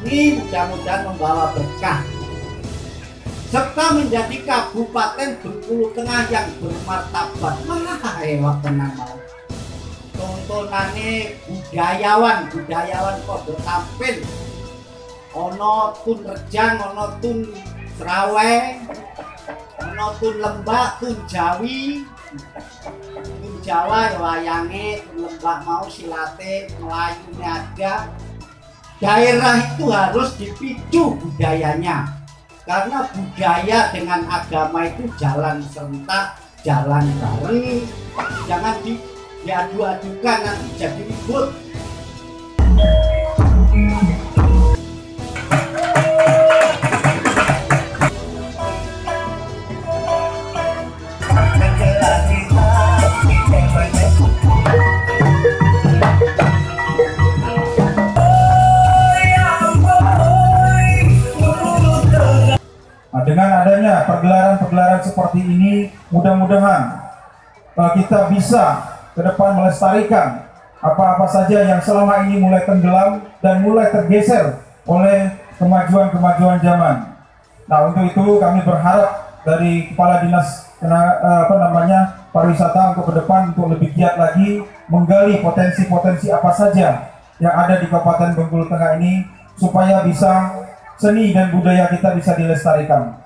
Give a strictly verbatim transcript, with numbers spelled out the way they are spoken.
ini mudah-mudahan membawa berkah serta menjadi Kabupaten Bengkulu Tengah yang bermartabat. Wah, ewak tenang mau. Tontonane budayawan, budayawan kok tampil. Ono tun Rejang, ono tun Serawe, ono tun Lembak, tun Jawi, tun Jawa wayange, tun Lembak mau silate, Melayunya ada. Daerah itu harus dipicu budayanya, karena budaya dengan agama itu jalan serentak, jalan bareng, jangan di diadu-adukan nanti jadi ribut. Dengan adanya pergelaran-pergelaran seperti ini, mudah-mudahan uh, kita bisa ke depan melestarikan apa-apa saja yang selama ini mulai tenggelam dan mulai tergeser oleh kemajuan-kemajuan zaman. Nah, untuk itu kami berharap dari Kepala Dinas uh, apa namanya pariwisata untuk ke depan untuk lebih giat lagi menggali potensi-potensi apa saja yang ada di Kabupaten Bengkulu Tengah ini supaya bisa seni dan budaya kita bisa dilestarikan.